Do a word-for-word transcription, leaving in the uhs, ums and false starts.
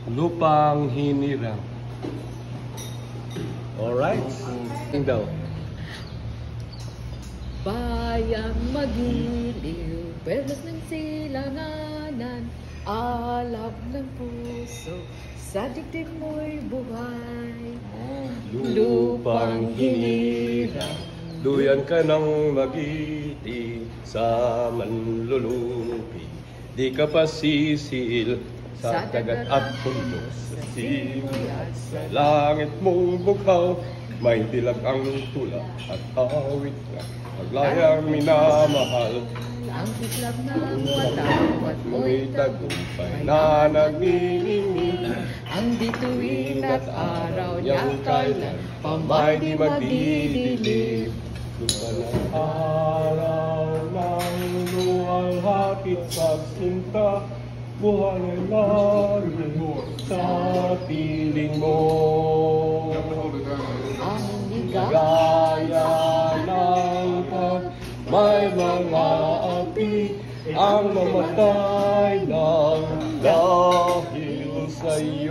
Lupang hinirang. Alright. Tingin daw. Bayang magiliw, perlas ng silanganan, alab ng puso, sa dibdib mo'y buhay. Lupang hinirang, duyan ka ng magiti sa manlulupi. Di ka pa sisil sa dagat at bundok, sa simoy at sa langit mong bughaw. May dilag ang tula at awit na paglayang minamahal. Ang kislap ng wataw at mo'y tagumpay na nagniningning. ang bituin at araw niyang kailan Pamay di magdidilim. Lupa ng araw ng luwalhati pagsinta, buhay ay lagi sa piling mo. ang liga Gaya ng pag may mga api ang mamatay ng dahil sa iyo.